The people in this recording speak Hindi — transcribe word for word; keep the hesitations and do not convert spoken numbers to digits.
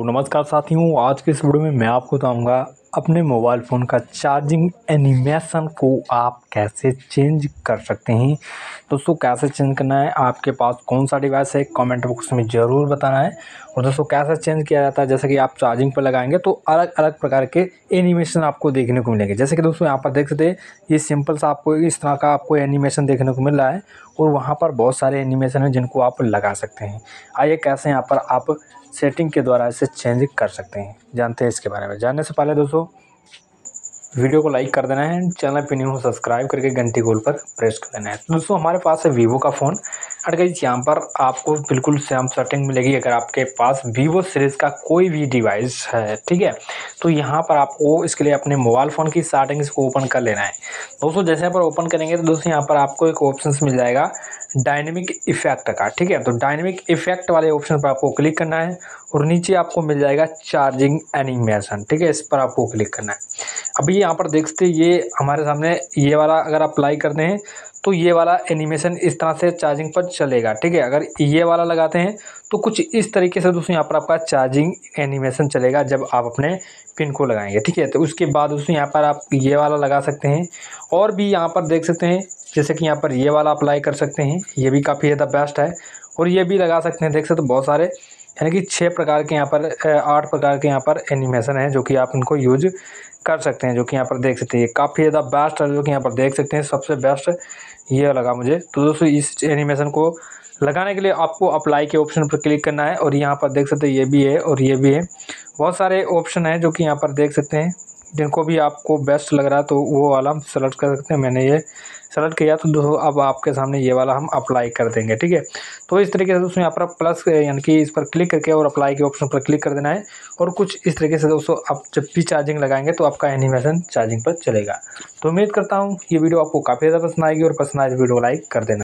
नमस्कार साथियों, आज के इस वीडियो में मैं आपको बताऊंगा अपने मोबाइल फ़ोन का चार्जिंग एनिमेशन को आप कैसे चेंज कर सकते हैं। दोस्तों कैसे चेंज करना है, आपके पास कौन सा डिवाइस है, कमेंट बॉक्स में ज़रूर बताना है। और दोस्तों कैसे चेंज किया जाता है, जैसे कि आप चार्जिंग पर लगाएंगे तो अलग अलग प्रकार के एनिमेशन आपको देखने को मिलेंगे। जैसे कि दोस्तों यहाँ पर देख सकते हैं, ये सिंपल सा आपको इस तरह का आपको एनिमेशन देखने को मिल रहा है और वहाँ पर बहुत सारे एनिमेशन हैं जिनको आप लगा सकते हैं। आइए कैसे यहाँ पर आप सेटिंग के द्वारा इसे चेंज कर सकते हैं, जानते हैं इसके बारे में। जानने से पहले दोस्तों वीडियो को लाइक कर देना है, चैनल पे न्यू हो सब्सक्राइब करके घंटी गोल पर प्रेस कर देना है। तो दोस्तों हमारे पास है वीवो का फ़ोन। और गाइस यहाँ पर आपको बिल्कुल सेम सेटिंग मिलेगी अगर आपके पास वीवो सीरीज़ का कोई भी डिवाइस है, ठीक है। तो यहाँ पर आपको इसके लिए अपने मोबाइल फ़ोन की सेटिंग्स को ओपन कर लेना है। दोस्तों जैसे यहाँ पर ओपन करेंगे तो दोस्तों यहाँ पर आपको एक ऑप्शन मिल जाएगा डायनेमिक इफेक्ट का, ठीक है। तो डायनेमिक इफेक्ट वाले ऑप्शन पर आपको क्लिक करना है और नीचे आपको मिल जाएगा चार्जिंग एनिमेशन, ठीक है। इस पर आपको क्लिक करना है। अभी यहाँ पर देख सकते ये हमारे सामने ये वाला अगर अप्लाई करते हैं तो ये वाला एनिमेशन इस तरह से चार्जिंग पर चलेगा, ठीक है। अगर ये वाला लगाते हैं तो कुछ इस तरीके से दोस्तों यहाँ पर आपका चार्जिंग एनिमेशन चलेगा जब आप अपने पिन को लगाएंगे, ठीक है। तो उसके बाद दोस्तों यहाँ पर आप ये वाला लगा सकते हैं और भी यहाँ पर देख सकते हैं, जैसे कि यहाँ पर ये वाला अप्लाई कर सकते हैं, ये भी काफ़ी ज़्यादा बेस्ट है। और ये भी लगा सकते हैं, देख सकते हैं बहुत सारे, यानी कि छः प्रकार के यहाँ पर आठ प्रकार के यहाँ पर एनिमेशन हैं जो कि आप इनको यूज कर सकते हैं। जो कि यहाँ पर देख सकते हैं ये काफ़ी ज़्यादा बेस्ट है, जो कि यहाँ पर देख सकते हैं सबसे बेस्ट ये लगा मुझे। तो दोस्तों इस एनिमेशन को लगाने के लिए आपको अप्लाई के ऑप्शन पर क्लिक करना है और यहाँ पर देख सकते हैं ये भी है और ये भी है। बहुत सारे ऑप्शन हैं जो कि यहाँ पर देख सकते हैं, जिनको भी आपको बेस्ट लग रहा है तो वो वाला हम सेलेक्ट कर सकते हैं। मैंने ये सेलेक्ट किया तो दोस्तों अब आपके सामने ये वाला हम अप्लाई कर देंगे, ठीक है। तो इस तरीके से दोस्तों यहाँ पर प्लस यानी कि इस पर क्लिक करके और अप्लाई के ऑप्शन पर क्लिक कर देना है और कुछ इस तरीके से दोस्तों आप जब भी चार्जिंग लगाएंगे तो आपका एनिमेशन चार्जिंग पर चलेगा। तो उम्मीद करता हूँ ये वीडियो आपको काफ़ी ज़्यादा पसंद आएगी और पसंद आए तो वीडियो को लाइक कर देना।